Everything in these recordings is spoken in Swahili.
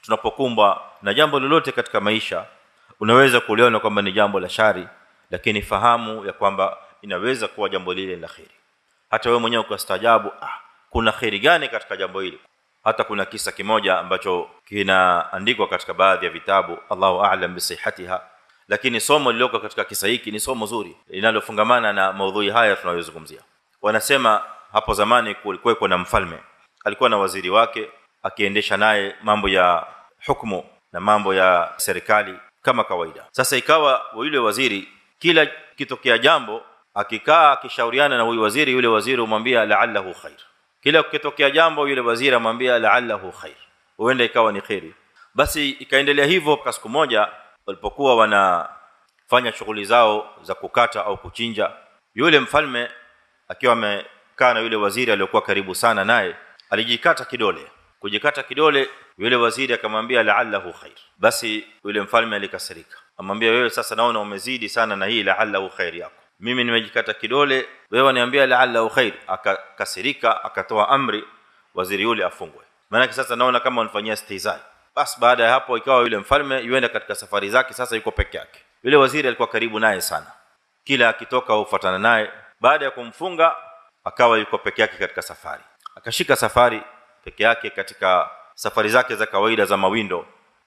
tunapokumbwa na jambo lolote katika maisha, unaweza kuliona kwamba ni jambo la shari, lakini fahamu ya kwamba inaweza kuwa jambo lile la khairi. Hata wewe mwenyewe ukastaajabu, kuna khairi gani katika jambo hili? Hata kuna kisa kimoja ambacho kinaandikwa katika baadhi ya vitabu, Allahu a'lam bisihhatiha, lakini somo lililoko katika kisa hiki ni somo zuri linalofungamana na maudhui haya tunayozungumzia. Wanasema hapo zamani kulikuwa na mfalme, alikuwa na waziri wake akiendesha naye mambo ya hukumu na mambo ya serikali kama kawaida. Sasa ikawa yule waziri kila kitokea jambo akikaa akishauriana na huyu waziri, yule waziri humwambia la'allahu khair. Kila kitokea jambo yule waziri amwambia la'allahu khair, huenda ikawa ni khairi. Basi ikaendelea hivyo. Kwa siku moja walipokuwa wanafanya shughuli zao za kukata au kuchinja, yule mfalme akiwa amekaa na yule waziri aliyokuwa karibu sana naye, alijikata kidole. Kujikata kidole, yule waziri akamwambia la'allahu khair. Basi yule mfalme alikasirika, amwambia wewe sasa naona umezidi sana na hii la'allahu khair yako. Mimi nimejikata kidole, wewe unaniambia la'allahu khair. Akakasirika, akatoa amri waziri yule afungwe. Maana sasa naona kama unafanyia stihzai. Basi baada ya hapo ikawa yule mfalme yuenda katika safari zake, sasa yuko peke yake. Yule waziri alikuwa karibu naye sana, kila akitoka hufuatana naye. Baada ya kumfunga akawa yuko peke yake katika safari, akashika safari peke yake katika safari zake za kawaida za mawindo.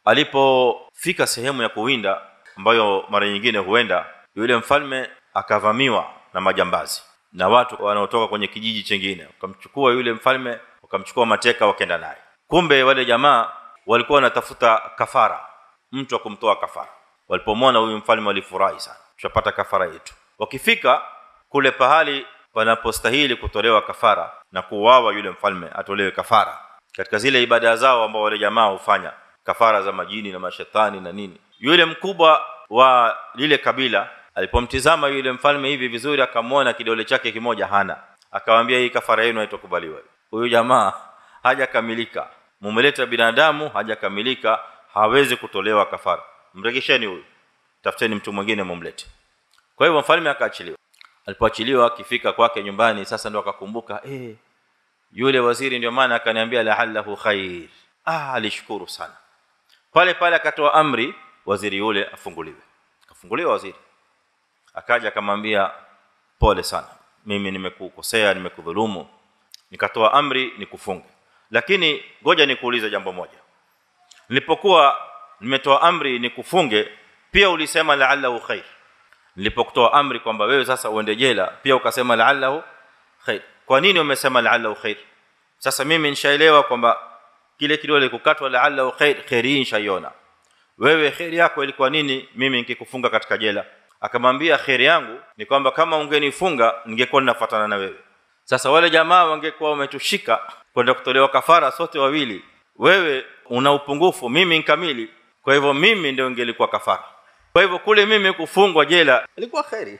Alipofika sehemu ya kuwinda ambayo mara nyingine huenda, yule mfalme akavamiwa na majambazi na watu wanaotoka kwenye kijiji kingine. Wakamchukua yule mfalme, wakamchukua mateka, wakaenda naye. Kumbe wale jamaa walikuwa wanatafuta kafara, mtu akumtoa kafara. Walipomwona huyu mfalme walifurahi sana, tushapata kafara yetu. Wakifika kule pahali panapostahili kutolewa kafara na kuuawa yule mfalme atolewe kafara katika zile ibada zao ambao wale jamaa hufanya, kafara za majini na mashetani na nini. Yule mkubwa wa lile kabila alipomtizama yule mfalme hivi vizuri, akamwona kidole chake kimoja hana, akamwambia hii kafara yenu haitokubaliwa. Huyu jamaa hajakamilika, mumeleta binadamu hajakamilika, hawezi kutolewa kafara, mregesheni huyu, tafuteni mtu mwingine mumlete. Kwa hivyo mfalme akaachiliwa. Alipoachiliwa, akifika kwake nyumbani sasa ndo akakumbuka, yule waziri ndio maana akaniambia la'allahu khair. Alishukuru sana. Pale pale akatoa amri waziri yule afunguliwe. Akafunguliwa waziri. Akaja akamwambia pole sana, mimi nimekukosea, nimekudhulumu, nikatoa amri nikufunge. Lakini ngoja nikuulize jambo moja. Nilipokuwa nimetoa amri nikufunge, pia ulisema la'allahu khair. Nilipokutoa amri kwamba wewe sasa uende jela, pia ukasema la'allahu khair. Kwa nini umesema la'allahu khair? Sasa mimi nishaelewa kwamba kile kidole kukatwa la'allahu khair, khairi nishaiona. Wewe khairi yako ilikuwa nini mimi nikikufunga katika jela? Akamwambia khairi yangu ni kwamba kama ungenifunga ningekuwa ninafuatana na wewe. Sasa wale jamaa wangekuwa wametushika kwenda kutolewa kafara sote wawili. Wewe una upungufu, mimi ni kamili. Kwa hivyo mimi ndio ningelikuwa kafara. Kwa hivyo kule mimi kufungwa jela ilikuwa khairi.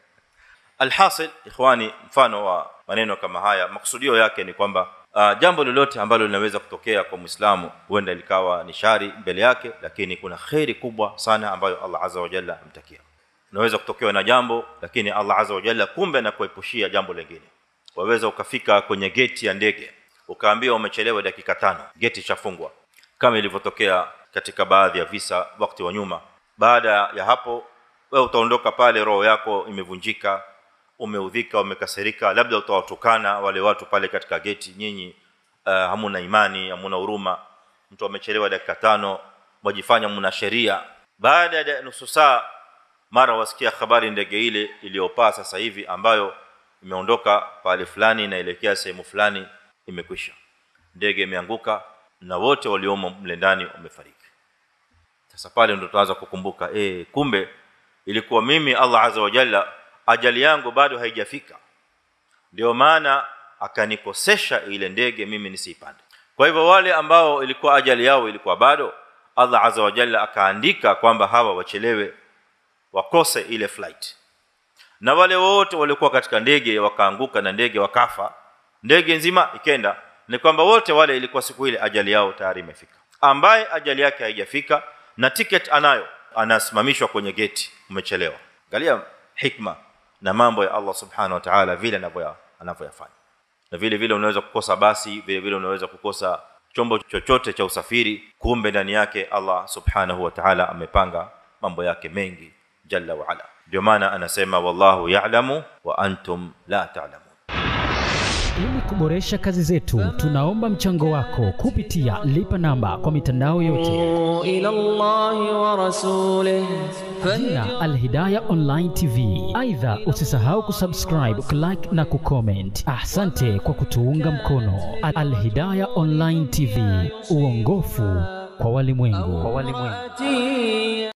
Alhasil ikhwani, mfano wa maneno kama haya makusudio yake ni kwamba jambo lolote ambalo linaweza kutokea kwa Muislamu huenda likawa ni shari mbele yake, lakini kuna khairi kubwa sana ambayo Allah Azza wa Jalla amtakia. Unaweza kutokewa na jambo, lakini Allah Azza wa Jalla kumbe na kuepushia jambo lingine. Waweza ukafika kwenye geti ya ndege ukaambiwa umechelewa dakika 5, geti chafungwa, kama ilivyotokea katika baadhi ya visa wakati wa nyuma. Baada ya hapo wewe utaondoka pale, roho yako imevunjika, umeudhika, umekasirika, labda utawatukana wale watu pale katika geti, nyinyi hamuna imani, hamuna huruma, mtu amechelewa dakika 5, wajifanya mna sheria. Baada ya nusu saa mara wasikia habari ndege ile iliyopaa sasa hivi ambayo imeondoka pale fulani inaelekea sehemu fulani imekwisha, ndege imeanguka na wote waliomo mle ndani wamefariki. Sasa pale ndo tuanza kukumbuka, kumbe ilikuwa mimi Allah Azza wa Jalla ajali yangu bado haijafika, ndio maana akanikosesha ile ndege mimi nisipande. Kwa hivyo wale ambao ilikuwa ajali yao ilikuwa bado, Allah Azza wa Jalla akaandika kwamba hawa wachelewe, wakose ile flight. Na wale wote walikuwa katika ndege wakaanguka na ndege wakafa, ndege nzima ikenda, ni kwamba wote wale ilikuwa siku ile ajali yao tayari imefika. Ambaye ajali yake haijafika na ticket anayo, anasimamishwa kwenye geti, umechelewa. Angalia hikma na mambo ya Allah Subhanahu wa Ta'ala vile anavyoyafanya. Na vile vile unaweza kukosa basi, vile vile unaweza kukosa chombo chochote cha usafiri, kumbe ndani yake Allah subhanahu wa ta'ala amepanga mambo yake mengi jalla wa ala. Ndio maana anasema wallahu ya'lamu wa antum la ta'lamun. Ili kuboresha kazi zetu, tunaomba mchango wako kupitia lipa namba kwa mitandao yote. ila Allahi wa rasulih Jina Al-Hidayah Online TV. Aidha, usisahau kusubscribe, kulike na kucomment. Asante kwa kutuunga mkono. Al-Hidayah Online TV, uongofu kwa walimwengu.